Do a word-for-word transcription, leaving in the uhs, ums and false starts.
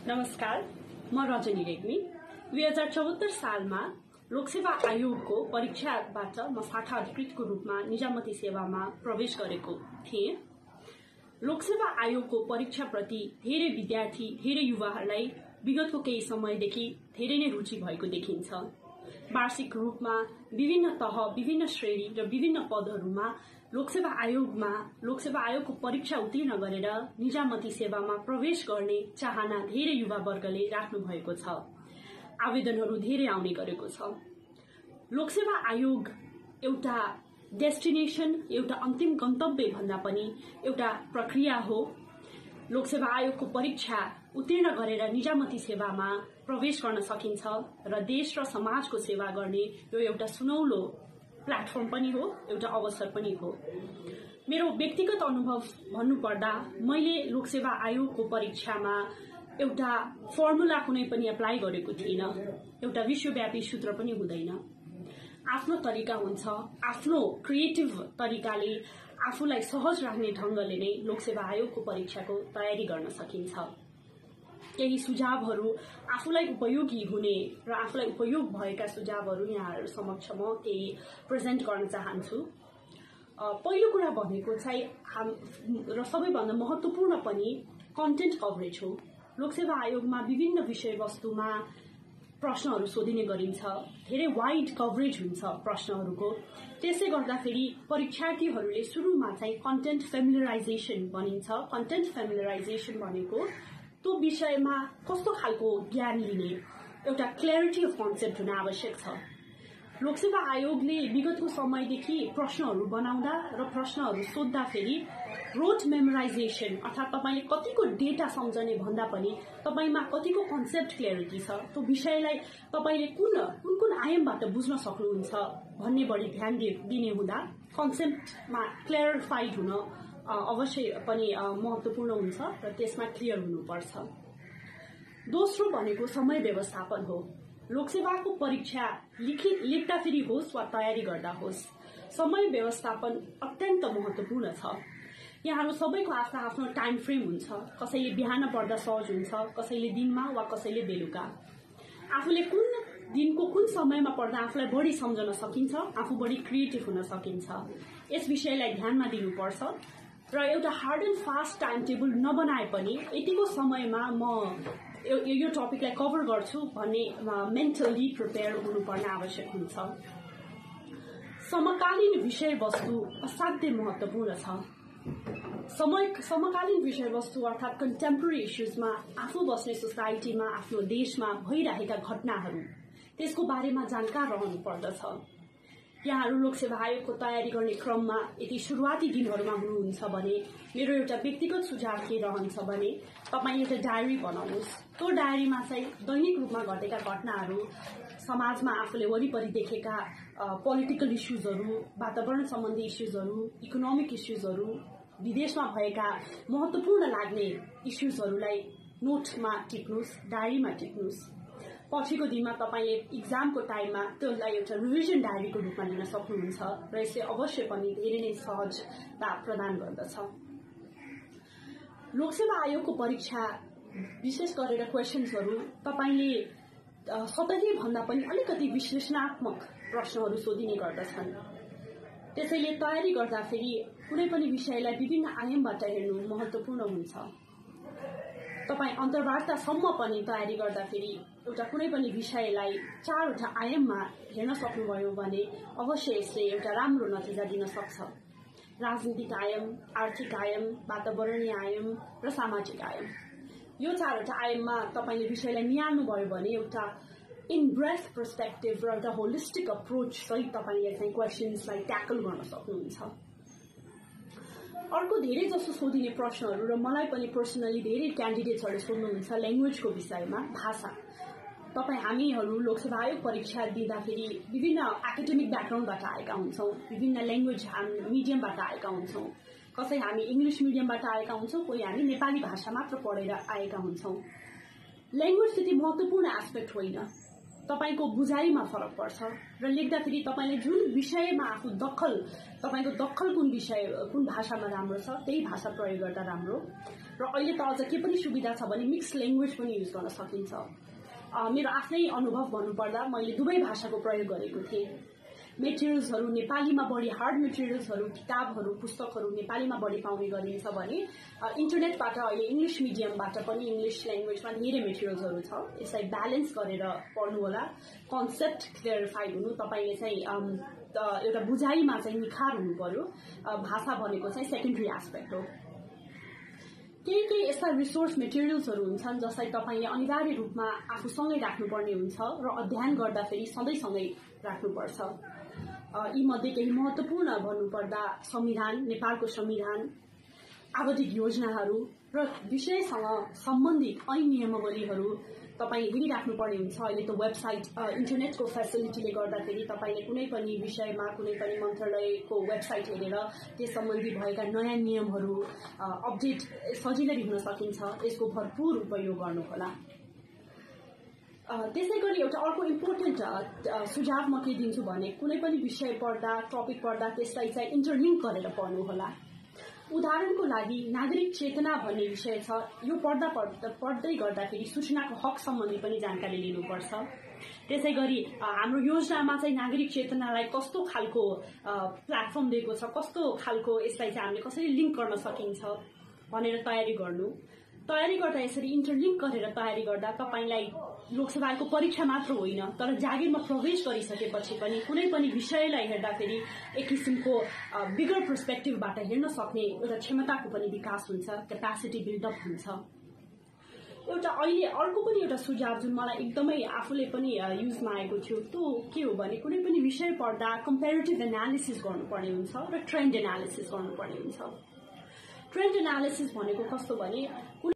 नमस्कार, म रजनी रेग्मी। दुई हजार चौहत्तर सालमा लोकसेवा आयोगको परीक्षाबाट म शाखा अधिकृतको रूपमा निजामती सेवामा प्रवेश गरेको थिएँ। लोकसेवा आयोगको परीक्षाप्रति धेरै विद्यार्थी, धेरै युवाहरूलाई विगतको केही समयदेखि धेरै नै रुचि भएको देखिन्छ। वार्षिक रूपमा विभिन्न तह, विभिन्न श्रेणी र विभिन्न पदहरूमा लोकसेवा आयोगमा लोकसेवा आयोगको परीक्षा उत्तीर्ण गरेर निजामती सेवामा प्रवेश गर्ने चाहना धेरै युवा वर्गले राख्नु भएको छ। आवेदनहरू धेरै आउने गरेको छ। लोकसेवा आयोग एउटा डेस्टिनेसन, एउटा अन्तिम गन्तव्य भन्दा पनि एउटा प्रक्रिया हो। लोकसेवा आयोगको परीक्षा उत्तीर्ण गरेर निजामती सेवामा प्रवेश गर्न सकिन्छ र देश र समाजको सेवा गर्ने यो एउटा सुनौलो प्लेटफर्म पनि हो, एउटा अवसर पनि हो। मेरो व्यक्तिगत अनुभव भन्नुपर्दा मैले लोकसेवा आयोगको परीक्षामा एउटा फर्मुला कुनै पनि एप्लाई गरेको थिइन। एउटा विश्वव्यापी सूत्र पनि हुँदैन। आफ्नो तरिका हुन्छ, आफ्नो क्रिएटिभ तरिकाले आफूलाई सहज राख्ने ढंगले नै लोकसेवा आयोगको परीक्षाको तयारी गर्न सकिन्छ। केही सुझावहरू आफूलाई उपयोगी हुने र आफूलाई उपयोग भएका सुझावहरू यहाँहरू समक्ष म केही प्रेजेन्ट गर्न चाहन्छु। पहिलो कुरा भनेको चाहिँ र सबैभन्दा महत्वपूर्ण पनि कन्टेन्ट कभरेज हो। लोकसेवा आयोगमा विभिन्न विषयवस्तुमा प्रश्नहरू सोधिने गरिन्छ। धेरै वाइड कभरेज हुन्छ प्रश्नहरूको। त्यसले गर्दाखेरि परीक्षार्थीहरूले सुरुमा चाहिँ कन्टेन्ट फेमिलियराइजेसन भनिन्छ। कन्टेन्ट फेमिलियराइजेसन भनेको त्यो विषयमा कस्तो खालको ज्ञान लिने, एउटा क्ल्यारिटी अफ कन्सेप्ट हुन आवश्यक छ। लोकसेवा आयोगले विगतको समयदेखि प्रश्नहरू बनाउँदा र प्रश्नहरू सोद्धाखेरि रोट मेमोराइजेसन अर्थात् तपाईले कतिको डेटा सम्झने भन्दा पनि तपाईमा कतिको कन्सेप्ट क्ल्यारिटी छ, त्यो विषयलाई तपाईले कुन कुन कुन आयामबाट बुझ्न सक्नुहुन्छ भन्ने बढी ध्यान दिने हुँदा कन्सेप्टमा क्ल्यारिफाइड हुन अवश्य पनि महत्वपूर्ण हुन्छ र त्यसमा क्लियर हुनुपर्छ। दोस्रो भनेको समय व्यवस्थापन हो। लोकसेवाको परीक्षा लिखित लेख्दाखेरि होस् वा तयारी गर्दा होस्, समय व्यवस्थापन अत्यन्त महत्वपूर्ण छ। यहाँहरू सबैको आफ्नो आफ्नो टाइम फ्रेम हुन्छ। कसैले बिहान पढ्दा सहज हुन्छ, कसैले दिनमा वा कसैले बेलुका। आफूले कुन दिनको कुन समयमा पढ्दा आफूलाई बढी सम्झन सकिन्छ, आफू बढी क्रिएटिभ हुन सकिन्छ, यस विषयलाई ध्यानमा दिनुपर्छ र एउटा hard and fast time table नबनाए पनि यतिको समयमा म यो टपिकलाई कभर गर्छु भन्ने मेन्टली प्रिपेयर हुनुपर्ने आवश्यक हुन्छ। समकालीन विषयवस्तु असाध्यै महत्वपूर्ण छ। समय समकालीन विषयवस्तु अर्थात् कन्टेम्पोरेरी इस्युजमा आफू बस्ने सोसाइटीमा, आफ्नो देशमा भइरहेका घटनाहरू त्यसको बारेमा जानकार रहनु पर्दछ। यहाँहरू लोकसेवा आयोगको तयारी गर्ने क्रममा यदि सुरुवाती दिनहरूमा हुनुहुन्छ भने मेरो एउटा व्यक्तिगत सुझाव के रहन्छ भने तपाईँ एउटा डायरी बनाउनुहोस्। त्यो डायरीमा चाहिँ दैनिक रूपमा घटेका घटनाहरू, समाजमा आफूले वरिपरि देखेका पोलिटिकल इस्युजहरू, वातावरण सम्बन्धी इस्युजहरू, इकोनोमिक इस्युजहरू, विदेशमा भएका महत्वपूर्ण लाग्ने इस्युजहरूलाई नोटमा टिप्नुहोस्, डायरीमा टिप्नुहोस्। पछिको दिनमा तपाईले इक्जामको टाइममा त्यसलाई एउटा रिभिजन डायरीको रूपमा लिन सक्नुहुन्छ र यसले अवश्य पनि धेरै नै सहजता प्रदान गर्दछ। लोकसेवा आयोगको परीक्षा विशेष गरेर क्वेशन्सहरू तपाईले सतही भन्दा पनि अलिकति विश्लेषणात्मक प्रश्नहरू सोधिने गर्दछन्। त्यसैले तयारी गर्दाखेरि कुनै पनि विषयलाई विभिन्न आयामबाट हेर्नु महत्वपूर्ण हुन्छ। तपाई अन्तर्वार्तासम्म पनि तयारी गर्दाखेरि एउटा कुनै पनि विषयलाई चारवटा आयाममा हेर्न सक्नुभयो भने अवश्य यसले एउटा राम्रो नतिजा दिन सक्छ। राजनीतिक आयाम, आर्थिक आयाम, वातावरणीय आयाम र सामाजिक आयाम। यो चारवटा आयाममा तपाईले विषयलाई निहाल्नुभयो भने एउटा इन ब्रेथ पर्सपेक्टिभ र एउटा होलिस्टिक अप्रोच सहित तपाईले चाहिँ क्वेशन्सलाई ट्याकल गर्न सक्नुहुन्छ। अर्को धेरै जसो सोधिने प्रश्नहरू र मलाई पनि पर्सनली धेरै क्यान्डिडेट्सहरूले सोध्नुहुन्छ ल्याङ्ग्वेजको विषयमा, भाषा। तपाईँ हामीहरू लोकसेवा आयोग परीक्षा दिँदाखेरि विभिन्न एकाडेमिक ब्याकग्राउन्डबाट आएका हुन्छौँ, विभिन्न ल्याङ्ग्वेज मिडियमबाट आएका हुन्छौँ। कसै हामी इङ्ग्लिस मिडियमबाट आएका हुन्छौँ, कोही हामी नेपाली भाषा मात्र पढेर आएका हुन्छौँ। ल्याङ्ग्वेज त्यति महत्वपूर्ण एस्पेक्ट होइन। तपाईको बुझाइमा फरक पर्छ र लेख्दाखेरि तपाईले जुन विषयमा आफू दखल तपाईको दखल कुन विषय कुन भाषामा राम्रो छ त्यही भाषा प्रयोग गर्दा राम्रो। र अहिले त अझ के पनि सुविधा छ भने मिक्स ल्याङ्ग्वेज पनि युज गर्न सकिन्छ। मेरो आफ्नै अनुभव भन्नुपर्दा मैले दुवै भाषाको प्रयोग गरेको थिएँ। मेटेरियल्सहरू नेपालीमा बढी हार्ड मेटेरियल्सहरू किताबहरू पुस्तकहरू नेपालीमा बढी पाउने गरिन्छ भने इन्टरनेटबाट अहिले इङ्ग्लिस मिडियमबाट पनि इङ्ग्लिस ल्याङ्ग्वेजमा धेरै मेटेरियल्सहरू छ। यसलाई ब्यालेन्स गरेर पढ्नु होला। कन्सेप्ट क्लियरिफाई हुनु, तपाईले चाहिँ एउटा बुझाइमा चाहिँ निखार हुनु पर्यो। भाषा भनेको चाहिँ सेकेन्डरी एस्पेक्ट हो। केही केही यस्ता रिसोर्स मेटेरियल्सहरू हुन्छन् जसलाई तपाईले अनिवार्य रूपमा आफूसँगै राख्नुपर्ने हुन्छ र अध्ययन गर्दाखेरि सधैँसँगै राख्नुपर्छ। यी मध्ये केही महत्वपूर्ण भन्नुपर्दा संविधान, नेपालको संविधान, आवधिक योजनाहरू र विषयसँग सम्बन्धित ऐन नियमावलीहरू तपाईले हेरिराख्नुपर्ने हुन्छ। अहिले त वेबसाइट इन्टरनेटको फेसिलिटीले गर्दाखेरि तपाईले कुनै पनि विषयमा कुनै पनि मन्त्रालयको वेबसाइट हेरेर त्यस सम्बन्धी भएका नयाँ नियमहरू अपडेट सजिलै हुन सकिन्छ। यसको भरपूर उपयोग गर्नुहोला। त्यसै गरी एउटा अर्को इम्पोर्टेन्ट सुझाव म के दिन्छु भने कुनै पनि विषय पढ्दा टपिक पढ्दा त्यसलाई चाहिँ इन्टरलिङ्क गरेर पढ्नुहोला। उदाहरणको लागि नागरिक चेतना भन्ने विषय छ। यो पढ्दा पढ्दा पढ्दै गर्दाखेरि सूचनाको हक सम्बन्धी पनि जानकारी लिनुपर्छ। त्यसै गरी हाम्रो योजनामा चाहिँ नागरिक चेतनालाई कस्तो खालको प्लेटफर्म दिएको छ, कस्तो खालको यसलाई चाहिँ हामीले कसरी लिङ्क गर्न सकिन्छ भनेर तयारी गर्नु। तयारी गर्दा यसरी इन्टरलिङ्क गरेर तयारी गर्दा तपाईलाई लोकसेवाको परीक्षा मात्र होइन तर जागिरमा प्रवेश गरिसकेपछि पनि कुनै पनि विषयलाई हेर्दाखेरि एक किसिमको बिगर पर्सपेक्टिभबाट हेर्न सक्ने एउटा क्षमताको पनि विकास हुन्छ, क्यापासिटी बिल्डअप हुन्छ। एउटा अहिले अर्को पनि एउटा सुझाव जुन मलाई एकदमै आफूले पनि युजमा आएको थियो त्यो के हो भने कुनै पनि विषय पढ्दा कम्पेरिटिभ एनालिसिस गर्नुपर्ने हुन्छ र ट्रेन्ड एनालिसिस गर्नुपर्ने हुन्छ। ट्रेन्ड एनालिसिस भनेको कस्तो भने